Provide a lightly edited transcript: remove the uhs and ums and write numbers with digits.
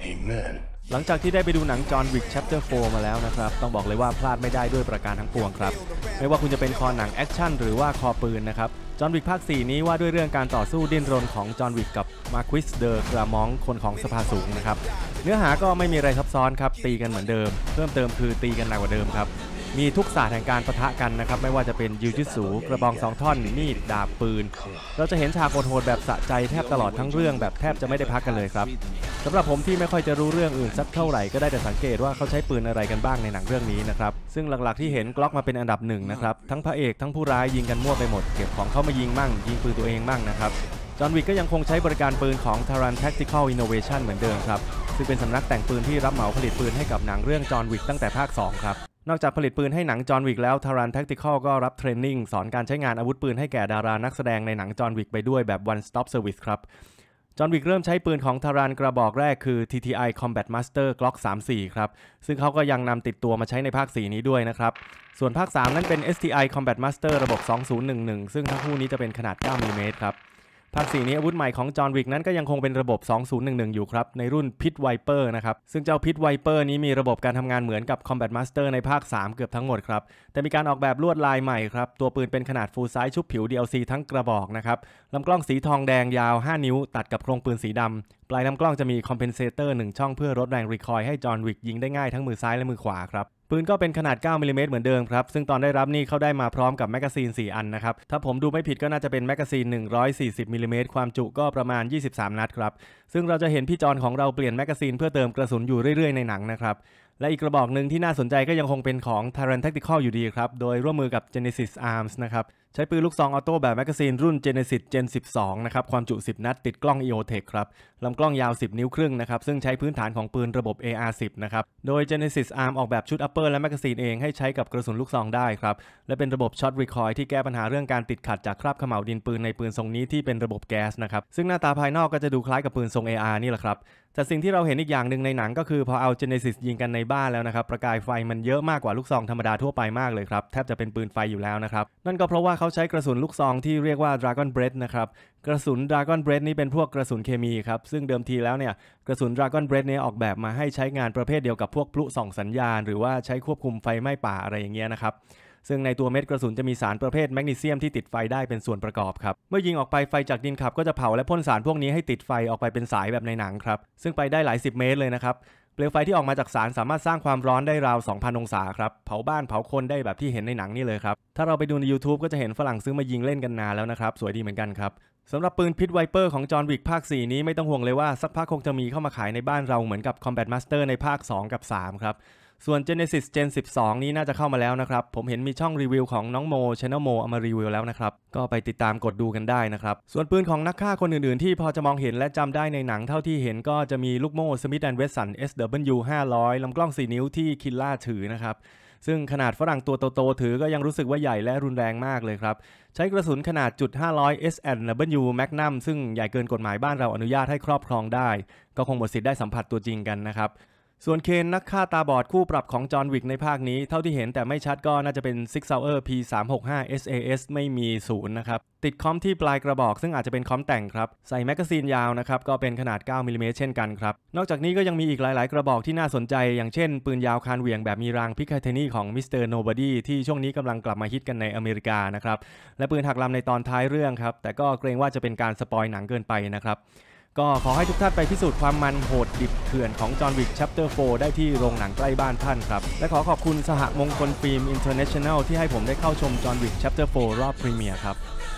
Amen. หลังจากที่ได้ไปดูหนังจอห์นวิก Chapter 4 มาแล้วนะครับต้องบอกเลยว่าพลาดไม่ได้ด้วยประการทั้งปวงครับไม่ว่าคุณจะเป็นคอหนังแอคชั่นหรือว่าคอปืนนะครับจอห์นวิกภาค 4 นี้ว่าด้วยเรื่องการต่อสู้ดิ้นรนของจอห์นวิกกับมาร์ควิสเดอร์กรามองคนของสภาสูงนะครับเนื้อหาก็ไม่มีอะไรซับซ้อนครับตีกันเหมือนเดิมเพิ่มเติมคือตีกันหนักกว่าเดิมครับมีทุกศาสตร์แห่งการปะทะกันนะครับไม่ว่าจะเป็นยูจิสึกระบอง2ท่อนมีดดาบปืนเราจะเห็นฉากโหดๆแบบสะใจแทบตลอดทั้งเรื่องแบบแทบจะไม่ได้พักกันเลยครับสำหรับผมที่ไม่ค่อยจะรู้เรื่องอื่นสักเท่าไหร่ก็ได้แต่สังเกตว่าเขาใช้ปืนอะไรกันบ้างในหนังเรื่องนี้นะครับซึ่งหลักๆที่เห็นกล็อกมาเป็นอันดับ1นะครับทั้งพระเอกทั้งผู้ร้ายยิงกันมั่วไปหมดเก็บของเข้ามายิงมั่งยิงปืนตัวเองมั่งนะครับจอห์นวิกก็ยังคงใช้บริการปืนของ Taran Tactical Innovation เหมือนเดิมครับซึ่งเป็นสำนักแต่งปืนที่รับเหมาผลิตปืนให้กับหนังเรื่องจอห์นวิกตั้งแต่ภาค 2 ครับนอกจากผลิตปืนให้หนังจอห์นวิกแล้ว Taran Tactical ก็รับเทรนนิ่งสอนการใช้งานอาวุธปืนให้แก่ดารานักแสดงในหนังจอห์นวิกไปด้วยแบบ One Stop Service ครับจอห์นวิกเริ่มใช้ปืนของ Taran กระบอกแรกคือ TTI Combat Master Glock 34 ครับซึ่งเขาก็ยังนำติดตัวมาใช้ในภาค 4 นี้ด้วยนะครับส่วนภาค 3 นั้นเป็น STI Combat Master ระบบ 2011 ซึ่งทั้งคู่นี้จะเป็นขนาด 9 มิลลิเมตรครับภาค 4 นี้อาวุธใหม่ของจอห์นวิกนั้นก็ยังคงเป็นระบบ 2011 อยู่ครับในรุ่น Pit Viper นะครับซึ่งเจ้า Pit Viper นี้มีระบบการทำงานเหมือนกับ Combat Master ในภาค 3 เกือบทั้งหมดครับแต่มีการออกแบบลวดลายใหม่ครับตัวปืนเป็นขนาด Full Size ชุบผิว DLC ทั้งกระบอกนะครับลำกล้องสีทองแดงยาว 5 นิ้วตัดกับโครงปืนสีดำปลายลำกล้องจะมี Compensator 1 ช่องเพื่อลดแรงรีคอยล์ให้จอห์นวิกยิงได้ง่ายทั้งมือซ้ายและมือขวาครับปืนก็เป็นขนาด 9 มิลลิเมตรเหมือนเดิมครับซึ่งตอนได้รับนี่เขาได้มาพร้อมกับแมกกาซีน 4 อันนะครับถ้าผมดูไม่ผิดก็น่าจะเป็นแมกกาซีน 140 มิลลิเมตรความจุก็ประมาณ 23 นัดครับซึ่งเราจะเห็นพี่จอห์นของเราเปลี่ยนแมกกาซีนเพื่อเติมกระสุนอยู่เรื่อยๆในหนังนะครับและอีกกระบอกหนึ่งที่น่าสนใจก็ยังคงเป็นของ Taran Tactical อยู่ดีครับโดยร่วมมือกับ Genesis Arms นะครับใช้ปืนลูกซองออโต้แบบแมกกาซีนรุ่น Genesis Gen 12 นะครับความจุ 10 นัดติดกล้อง EOTech ครับลำกล้องยาว 10 นิ้วครึ่งนะครับซึ่งใช้พื้นฐานของปืนระบบ AR-10 นะครับโดย Genesis Arm ออกแบบชุด Upper และแมกกาซีนเองให้ใช้กับกระสุนลูกซองได้ครับและเป็นระบบ Shot Recoil ที่แก้ปัญหาเรื่องการติดขัดจากคราบเขม่าวดินปืนในปืนทรงนี้ที่เป็นระบบแก๊สนะครับซึ่งหน้าตาภายนอกก็จะดูคล้ายกับปืนทรง AR นี่แหละครับแต่สิ่งที่เราเห็นอีกอย่างหนึ่งในหนังก็คือพอเอา Genesis ยิงกันในบ้านแล้วนะครับประกายไฟมันเยอะมากกว่าลูกซองธรรมดาทั่วไปมากเลยครับแทบจะเป็นปืนไฟอยู่แล้วนะครับนั่นก็เพราะว่าเขาใช้กระสุนลูกซองที่เรียกว่า Dragon Breath นะครับกระสุน Dragon Breath นี่เป็นพวกกระสุนเคมีครับซึ่งเดิมทีแล้วเนี่ยกระสุน Dragon Breath เนี่ยออกแบบมาให้ใช้งานประเภทเดียวกับพวกพลุส่องสัญญาณหรือว่าใช้ควบคุมไฟไหม้ป่าอะไรอย่างเงี้ยนะครับซึ่งในตัวเม็ดกระสุนจะมีสารประเภทแมกนีเซียมที่ติดไฟได้เป็นส่วนประกอบครับเมื่อยิงออกไปไฟจากดินขับก็จะเผาและพ่นสารพวกนี้ให้ติดไฟออกไปเป็นสายแบบในหนังครับซึ่งไปได้หลาย10 เมตรเลยนะครับเปลวไฟที่ออกมาจากสารสามารถสร้างความร้อนได้ราว 2,000 องศาครับเผาบ้านเผาคนได้แบบที่เห็นในหนังนี่เลยครับถ้าเราไปดูใน YouTube ก็จะเห็นฝรั่งซื้อมายิงเล่นกันนานแล้วนะครับสวยดีเหมือนกันครับสำหรับปืน Pit Viper ของจอห์นวิกภาค 4 นี้ไม่ต้องห่วงเลยว่าสักพักคงจะมีเข้ามาขายในบ้านเราเหมือนกับ Combat Master ในภาค 2 กับ 3 ครับส่วน Genesis Gen 12 นี้น่าจะเข้ามาแล้วนะครับผมเห็นมีช่องรีวิวของน้องโม Channel Mo เอามารีวิวแล้วนะครับก็ไปติดตามกดดูกันได้นะครับส่วนปืนของนักฆ่าคนอื่นๆที่พอจะมองเห็นและจำได้ในหนังเท่าที่เห็นก็จะมีลูกโม่ Smith & Wesson SW 500ลำกล้อง 4 นิ้วที่คิลล่าถือนะครับซึ่งขนาดฝรั่งตัวโตๆถือก็ยังรู้สึกว่าใหญ่และรุนแรงมากเลยครับใช้กระสุนขนาด.500 S&W Magnum ซึ่งใหญ่เกินกฎหมายบ้านเราอนุญาตให้ครอบครองได้ก็คงหมดสิทธิ์ได้สัมผัสตัวจริงกันนะครับส่วนเคนนักฆ่าตาบอดคู่ปรับของจอห์นวิกในภาคนี้เท่าที่เห็นแต่ไม่ชัดก็น่าจะเป็น Sig Sauer P365 SAS ไม่มี0นะครับติดคอมที่ปลายกระบอกซึ่งอาจจะเป็นคอมแต่งครับใส่แมกกาซีนยาวนะครับก็เป็นขนาด 9 มิลลิเมตรเช่นกันครับนอกจากนี้ก็ยังมีอีกหลายๆกระบอกที่น่าสนใจอย่างเช่นปืนยาวคานเหวี่ยงแบบมีรางพิคาเทนีของ Mr. Nobody ที่ช่วงนี้กำลังกลับมาฮิตกันในอเมริกานะครับและปืนหักลำในตอนท้ายเรื่องครับแต่ก็เกรงว่าจะเป็นการสปอยหนังเกินไปนะครับก็ขอให้ทุกท่านไปพิสูจน์ความมันโหดดิบเถื่อนของจอห์นวิก Chapter 4 ได้ที่โรงหนังใกล้บ้านท่านครับและขอขอบคุณสหมงคลฟิล์ม International ที่ให้ผมได้เข้าชมจอห์นวิก Chapter 4 รอบพรีเมียร์ครับ